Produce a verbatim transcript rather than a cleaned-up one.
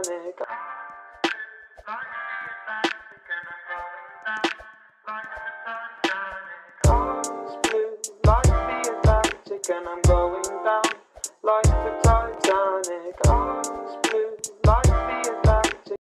Titanic. Eyes blue like the Atlantic, and I'm going down like the Titanic. Eyes